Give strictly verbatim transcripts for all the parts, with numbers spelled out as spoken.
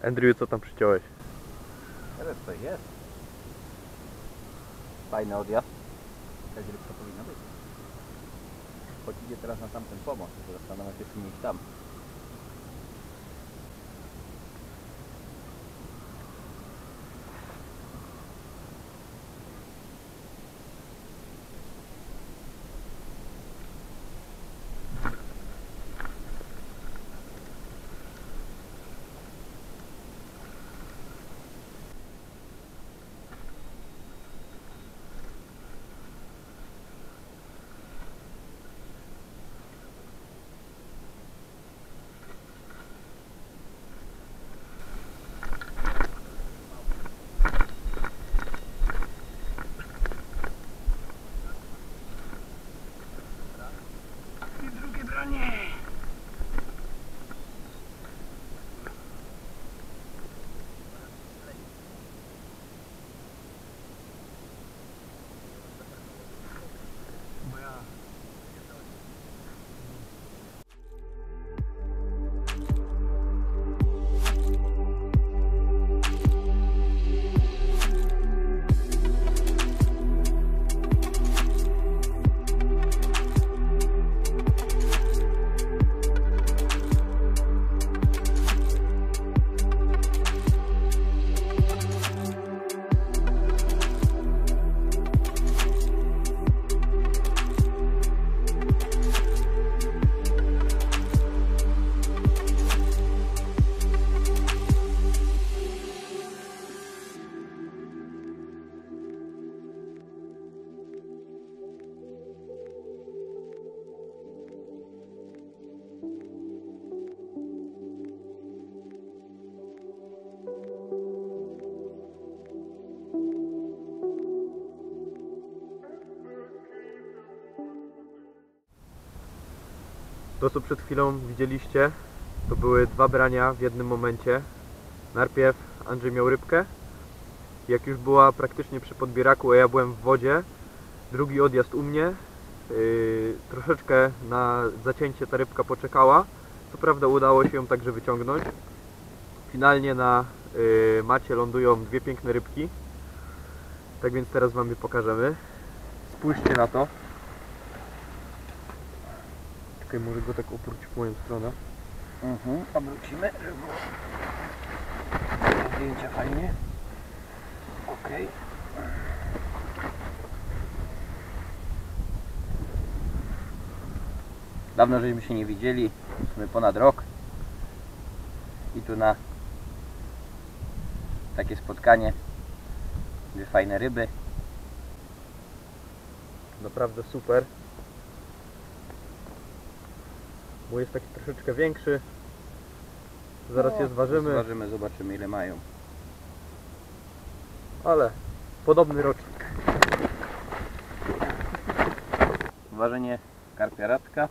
Andrew, co tam przyciąłeś? Teraz to jest. Fajny odjazd. Tak rybka powinna być. Choć idzie teraz na tamten pomost, to zastanawiam się, czy nie iść tam. To, co przed chwilą widzieliście, to były dwa brania w jednym momencie. Najpierw Andrzej miał rybkę. Jak już była praktycznie przy podbieraku, a ja byłem w wodzie, drugi odjazd u mnie. Yy, troszeczkę na zacięcie ta rybka poczekała. Co prawda udało się ją także wyciągnąć. Finalnie na yy, macie lądują dwie piękne rybki. Tak więc teraz wam je pokażemy. Spójrzcie na to. Czekaj, może go tak opróć w moją stronę. Mhm, obrócimy, żeby było zdjęcia fajnie. Ok. Dawno żeśmy się nie widzieli, w sumie ponad rok. I tu na takie spotkanie, dwie fajne ryby. Naprawdę super. Bo jest taki troszeczkę większy. Zaraz no, je zważymy. Zważymy, zobaczymy ile mają. Ale podobny rocznik. Ważenie karpia radka.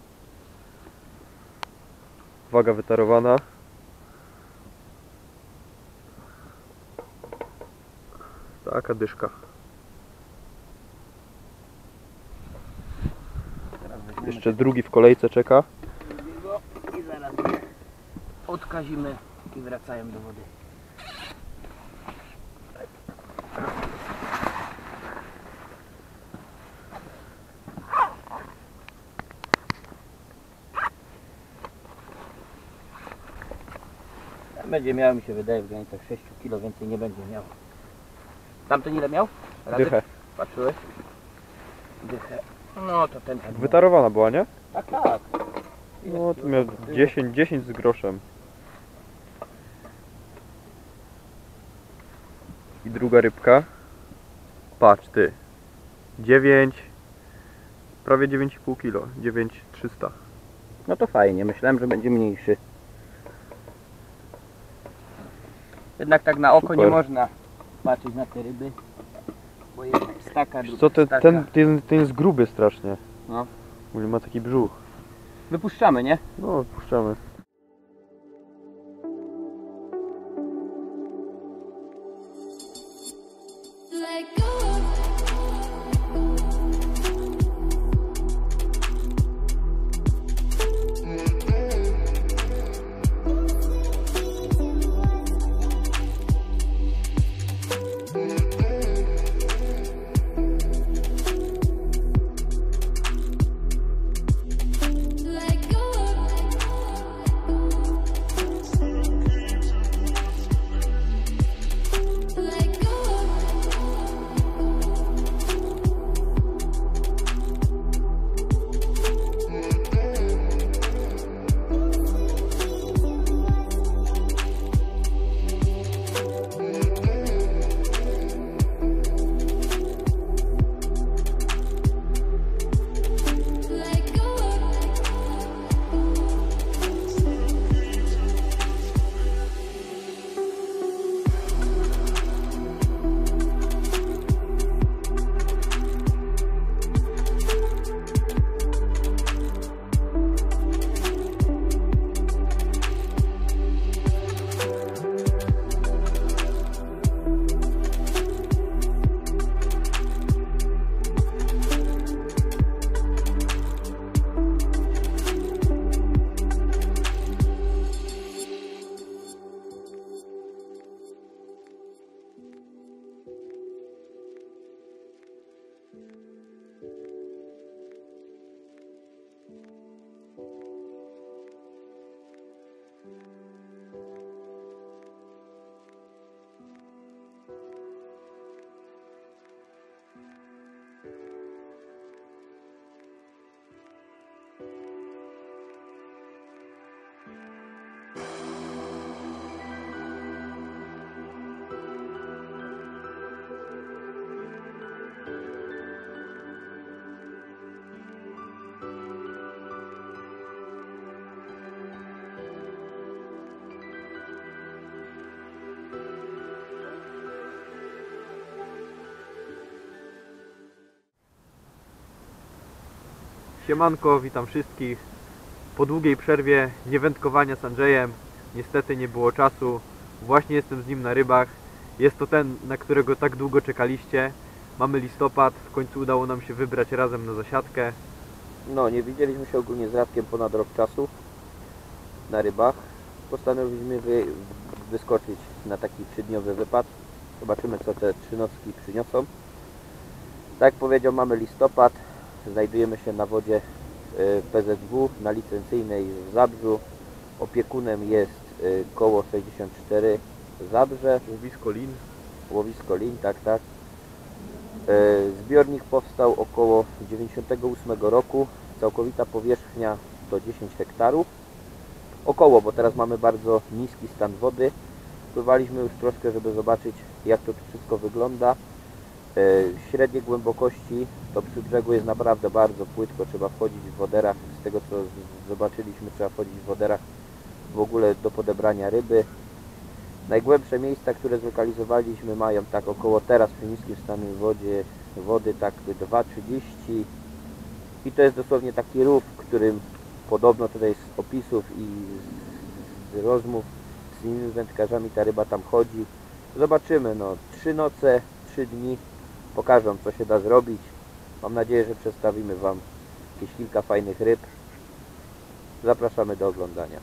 Waga wytarowana. Taka dyszka. Jeszcze drugi w kolejce czeka. I zaraz odkazimy i wracają do wody. Będzie miał, mi się wydaje, w granicach sześć kilo, więcej nie będzie miał. Tamten ile miał? Radek? Dychę. Patrzyłeś? Dychę. No to ten tak. Wytarowana była, nie? Tak, tak. No to miał dziesięć, dziesięć z groszem. I druga rybka. Patrz ty. dziewięć, prawie dziewięć i pół kilo. dziewięć tysięcy trzysta. No to fajnie, myślałem, że będzie mniejszy. Jednak tak na oko Super. nie można patrzeć na te ryby, bo jest staka, druga Co ten, staka. ten, ten, ten jest gruby strasznie. No. Mówię, ma taki brzuch. Wypuszczamy, nie? No, puszczamy. Siemanko, witam wszystkich. Po długiej przerwie niewędkowania z Andrzejem niestety nie było czasu. Właśnie jestem z nim na rybach. Jest to ten, na którego tak długo czekaliście. Mamy listopad, w końcu udało nam się wybrać razem na zasiadkę. No, nie widzieliśmy się ogólnie z Radkiem ponad rok czasu na rybach. Postanowiliśmy wy, wyskoczyć na taki trzydniowy wypad. Zobaczymy, co te trzy nocki przyniosą. Tak jak powiedział, mamy listopad. Znajdujemy się na wodzie P Z W na licencyjnej w Zabrzu. Opiekunem jest koło sześćdziesiąt cztery Zabrze. Łowisko lin. Łowisko lin, tak, tak. Zbiornik powstał około dziewięćdziesiątego ósmego roku. Całkowita powierzchnia to dziesięć hektarów. Około, bo teraz mamy bardzo niski stan wody. Pływaliśmy już troszkę, żeby zobaczyć, jak to wszystko wygląda. Średnie głębokości to przy brzegu jest naprawdę bardzo płytko. Trzeba wchodzić w woderach. Z tego co zobaczyliśmy, trzeba wchodzić w woderach w ogóle do podebrania ryby. Najgłębsze miejsca, które zlokalizowaliśmy, mają tak około teraz przy niskim stanie wodzie, wody tak dwa trzydzieści i to jest dosłownie taki rów, którym podobno tutaj z opisów i z rozmów z innymi wędkarzami ta ryba tam chodzi. Zobaczymy, no trzy noce, trzy dni pokażą, co się da zrobić. Mam nadzieję, że przedstawimy Wam jakieś kilka fajnych ryb. Zapraszamy do oglądania.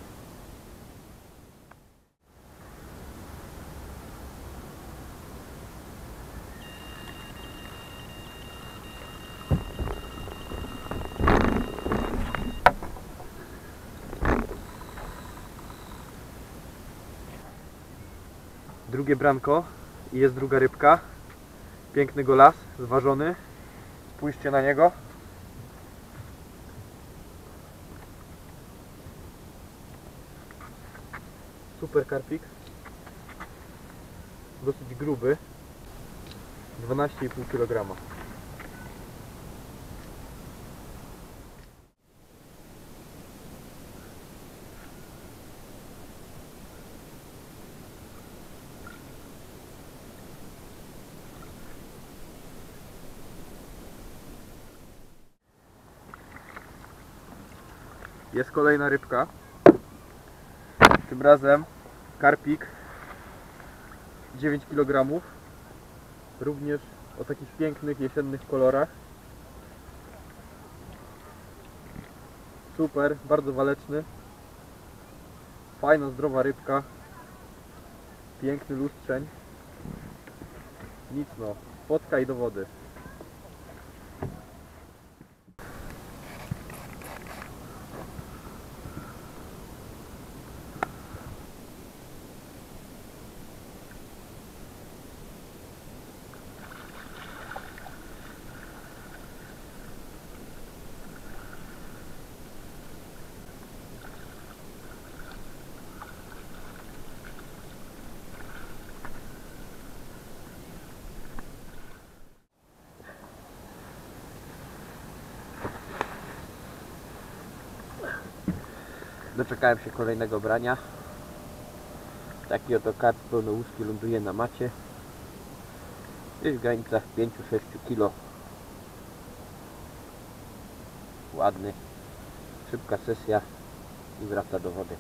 Drugie branko i jest druga rybka. Piękny golas, zważony. Spójrzcie na niego. Super karpik. Dosyć gruby. dwanaście i pół kilograma. Jest kolejna rybka. Tym razem karpik dziewięć kilogramów. Również o takich pięknych jesiennych kolorach. Super, bardzo waleczny. Fajna, zdrowa rybka. Piękny lustrzeń. Nic no, spotka i do wody. Doczekałem się kolejnego brania. Taki oto karp pełnołuski ląduje na macie. Gdzieś w granicach pięć do sześciu kilo. Ładny. Szybka sesja i wraca do wody.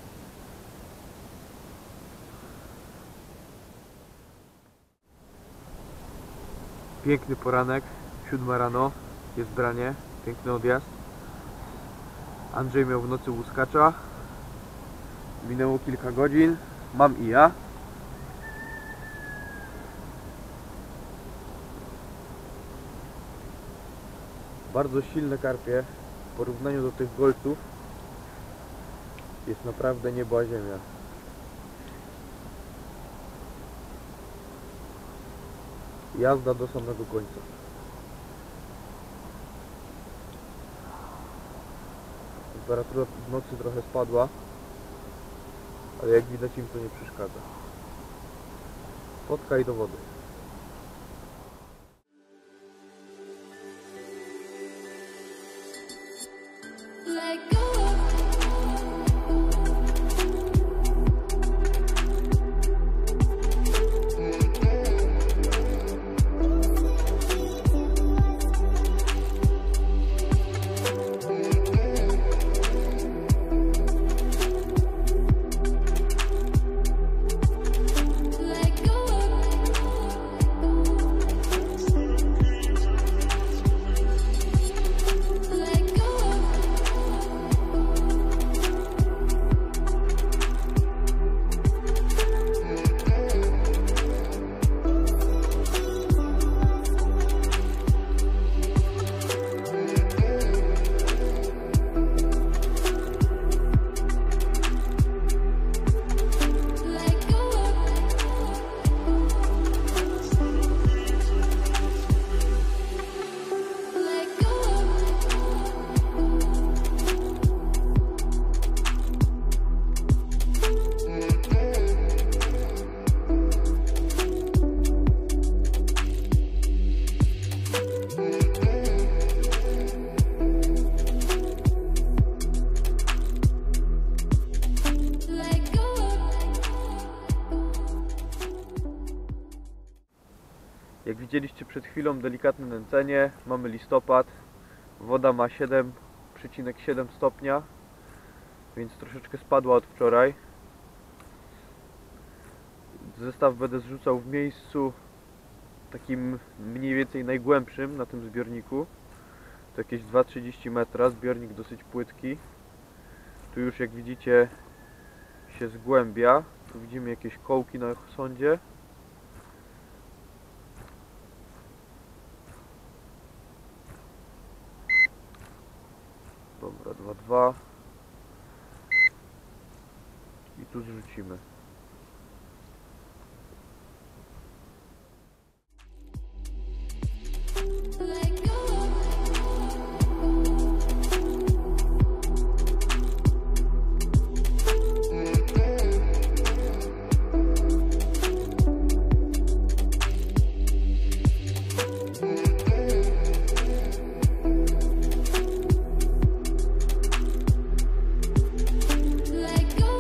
Piękny poranek, siódma rano, jest branie, piękny odjazd. Andrzej miał w nocy łuskacza. Minęło kilka godzin, mam i ja. Bardzo silne karpie w porównaniu do tych golców. Jest naprawdę niebo a ziemia. Jazda do samego końca. Temperatura w nocy trochę spadła, ale jak widać im to nie przeszkadza. Spotka i do wody. Let go. Jak widzieliście przed chwilą, delikatne nęcenie, mamy listopad, woda ma siedem przecinek siedem stopnia, więc troszeczkę spadła od wczoraj. Zestaw będę zrzucał w miejscu takim mniej więcej najgłębszym na tym zbiorniku. To jakieś dwa trzydzieści metra, zbiornik dosyć płytki. Tu już, jak widzicie, się zgłębia. Tu widzimy jakieś kołki na sądzie. Dobra, dwa dwa. I tu zrzucimy. Let go. Let go.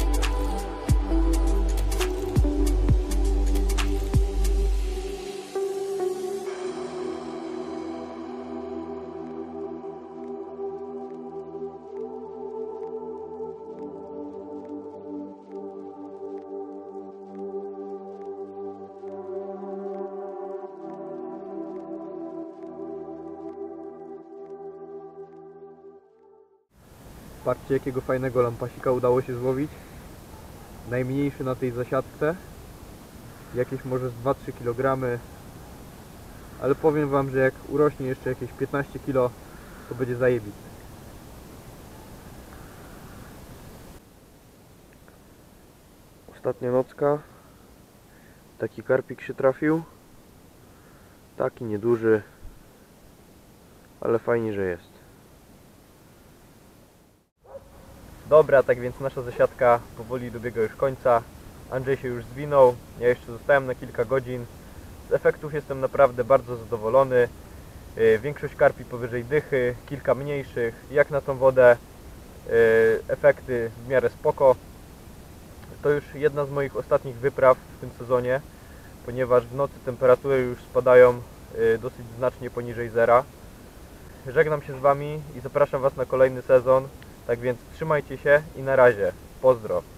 Patrzcie, jakiego fajnego lampasika udało się złowić. Najmniejszy na tej zasiadce. Jakieś może z dwa trzy kilogramy. Ale powiem wam, że jak urośnie jeszcze jakieś piętnaście kilo, to będzie zajebisty. Ostatnia nocka. Taki karpik się trafił. Taki nieduży, ale fajnie, że jest. Dobra, tak więc nasza zasiadka powoli dobiega już końca. Andrzej się już zwinął, ja jeszcze zostałem na kilka godzin. Z efektów jestem naprawdę bardzo zadowolony. Yy, Większość karpi powyżej dychy, kilka mniejszych. Jak na tą wodę, yy, efekty w miarę spoko. To już jedna z moich ostatnich wypraw w tym sezonie, ponieważ w nocy temperatury już spadają yy, dosyć znacznie poniżej zera. Żegnam się z wami i zapraszam was na kolejny sezon. Tak więc trzymajcie się i na razie. Pozdro.